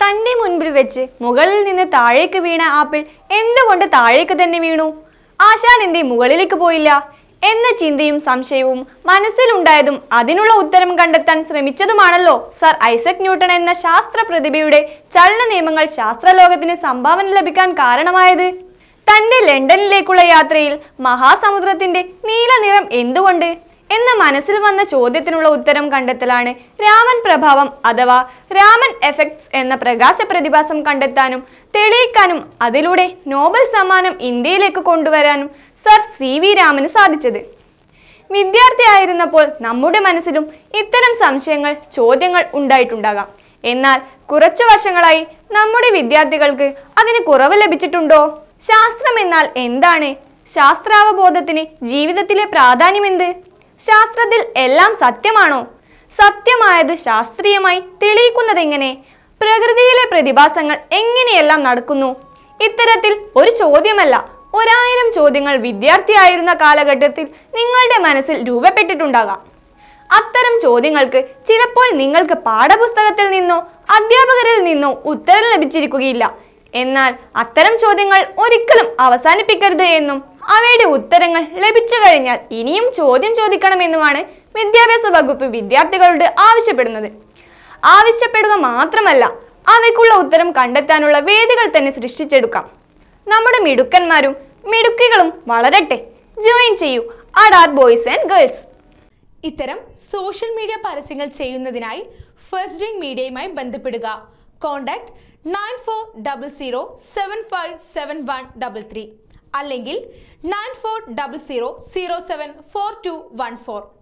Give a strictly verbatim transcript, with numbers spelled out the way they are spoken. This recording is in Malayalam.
തന്റെ മുൻപിൽ വെച്ച് മുകളിൽ നിന്ന് താഴേക്ക് വീണ ആപ്പിൾ എന്തുകൊണ്ട് താഴേക്ക് തന്നെ വീണു? ആശാൻ എന്തേ മുകളിലേക്ക് പോയില്ല എന്ന ചിന്തയും സംശയവും മനസ്സിലുണ്ടായതും അതിനുള്ള ഉത്തരം കണ്ടെത്താൻ ശ്രമിച്ചതുമാണല്ലോ സർ ഐസക് ന്യൂട്ടൺ എന്ന ശാസ്ത്ര പ്രതിഭയുടെ ചലന നിയമങ്ങൾ ശാസ്ത്രലോകത്തിന് സംഭാവന ലഭിക്കാൻ കാരണമായത്. തന്റെ ലണ്ടനിലേക്കുള്ള യാത്രയിൽ മഹാസമുദ്രത്തിന്റെ നീല നിറം എന്തുകൊണ്ട് എന്ന മനസ്സിൽ വന്ന ചോദ്യത്തിനുള്ള ഉത്തരം കണ്ടെത്തലാണ് രാമൻ പ്രഭാവം അഥവാ രാമൻ എഫക്ട്സ് എന്ന പ്രകാശ പ്രതിഭാസം കണ്ടെത്താനും തെളിയിക്കാനും അതിലൂടെ നോബൽ സമ്മാനം ഇന്ത്യയിലേക്ക് കൊണ്ടുവരാനും സർ സി വി രാമന് സാധിച്ചത്. വിദ്യാർത്ഥിയായിരുന്നപ്പോൾ നമ്മുടെ മനസ്സിലും ഇത്തരം സംശയങ്ങൾ, ചോദ്യങ്ങൾ ഉണ്ടായിട്ടുണ്ടാകാം. എന്നാൽ കുറച്ചു വർഷങ്ങളായി നമ്മുടെ വിദ്യാർത്ഥികൾക്ക് അതിന് കുറവ് ലഭിച്ചിട്ടുണ്ടോ? ശാസ്ത്രം എന്നാൽ എന്താണ്? ശാസ്ത്രാവബോധത്തിന് ജീവിതത്തിലെ പ്രാധാന്യമെന്ത്? ശാസ്ത്രത്തിൽ എല്ലാം സത്യമാണോ? സത്യമായത് ശാസ്ത്രീയമായി തെളിയിക്കുന്നതെങ്ങനെ? പ്രകൃതിയിലെ പ്രതിഭാസങ്ങൾ എങ്ങനെയെല്ലാം നടക്കുന്നു? ഇത്തരത്തിൽ ഒരു ചോദ്യമല്ല, ഒരായിരം ചോദ്യങ്ങൾ വിദ്യാർത്ഥിയായിരുന്ന കാലഘട്ടത്തിൽ നിങ്ങളുടെ മനസ്സിൽ രൂപപ്പെട്ടിട്ടുണ്ടാകാം. അത്തരം ചോദ്യങ്ങൾക്ക് ചിലപ്പോൾ നിങ്ങൾക്ക് പാഠപുസ്തകത്തിൽ നിന്നോ അധ്യാപകരിൽ നിന്നോ ഉത്തരം ലഭിച്ചിരിക്കുകയില്ല. എന്നാൽ അത്തരം ചോദ്യങ്ങൾ ഒരിക്കലും അവസാനിപ്പിക്കരുത് എന്നും അവയുടെ ഉത്തരങ്ങൾ ലഭിച്ചു കഴിഞ്ഞാൽ ഇനിയും ചോദ്യം ചോദിക്കണമെന്നുമാണ് വിദ്യാഭ്യാസ വകുപ്പ് വിദ്യാർത്ഥികളോട് ആവശ്യപ്പെടുന്നത്. ആവശ്യപ്പെടുക മാത്രമല്ല, അവയ്ക്കുള്ള ഉത്തരം കണ്ടെത്താനുള്ള വേദികൾ തന്നെ സൃഷ്ടിച്ചെടുക്കാം. നമ്മുടെ മിടുക്കന്മാരും മിടുക്കികളും വളരട്ടെ. ജോയിൻ ചെയ്യൂ അഡാർ ബോയ്സ് ആൻഡ് ഗേൾസ്. ഇത്തരം സോഷ്യൽ മീഡിയ പരസ്യങ്ങൾ ചെയ്യുന്നതിനായി ഫസ്റ്റ് ഡ്രിങ്ക് മീഡിയയുമായി ബന്ധപ്പെടുക. Contact nine four double zero seven five seven one double three അല്ലെങ്കിൽ nine four double zero zero seven four two one four.